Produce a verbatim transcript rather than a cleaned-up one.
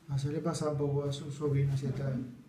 Así le pasaba un poco a su sobrino, así tal.